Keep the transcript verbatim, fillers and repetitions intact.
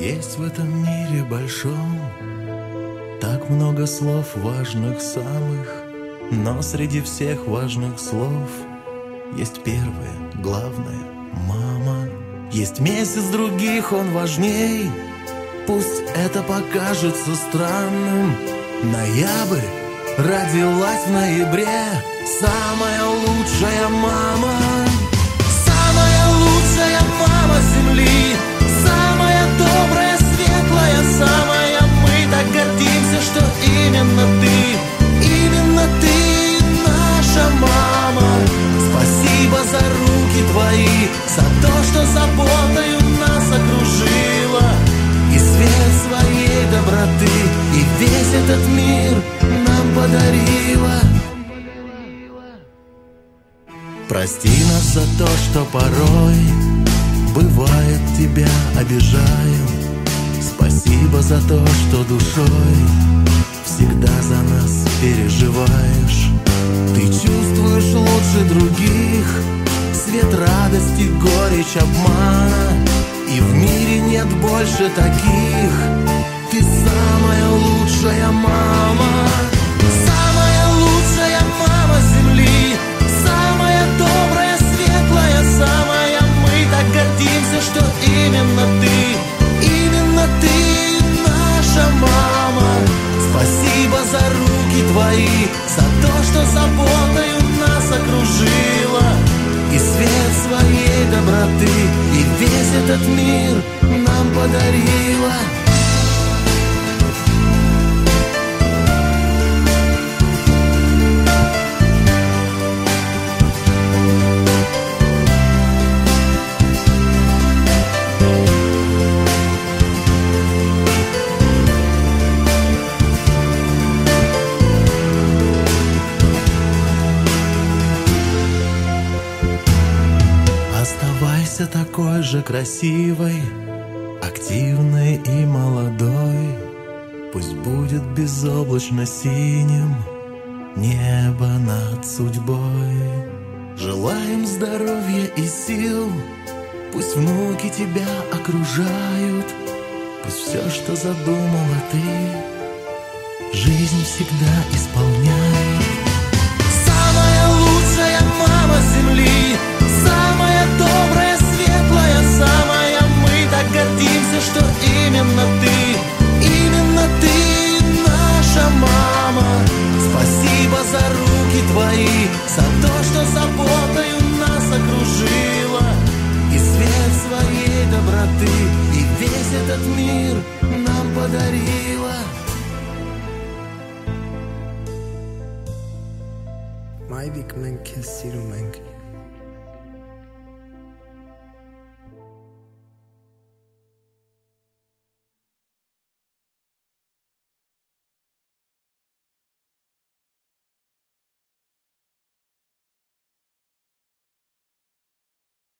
Есть в этом мире большом так много слов важных самых, но среди всех важных слов есть первое, главное — мама. Есть месяц других, он важней, пусть это покажется странным. Ноябрь, родилась в ноябре самая лучшая мама. Самая лучшая мама земли, самая добрая, светлая, самая. Мы так гордимся, что именно ты, именно ты наша мама. Спасибо за руки твои, за то, что заботою нас окружила, и свет своей доброты, и весь этот мир нам подарила. Прости нас за то, что порой бывает тебя обижаем. Спасибо за то, что душой всегда за нас переживаешь. Ты чувствуешь лучше других свет радости, горечь обмана, и в мире нет больше таких. Ты самая лучшая мама. Самая лучшая мама земли, самая добрая, светлая, самая. Мы так гордимся, что именно ты, именно ты наша мама. Спасибо за руки твои, за то, что заботою нас окружила, и свет своей доброты, и весь этот мир нам подарила. Оставайся такой же красивой, активной и молодой. Пусть будет безоблачно синим небо над судьбой. Желаем здоровья и сил, пусть внуки тебя окружают, пусть все, что задумала ты, жизнь всегда исполняет. Самая лучшая мама земли, самая добрая, светлая, самая. Мы так гордимся, что именно ты, именно ты наша мама. Спасибо за руки твои, за то, что заботою нас окружила, и свет своей доброты, и весь этот мир нам подарила. Maivik menke siru menke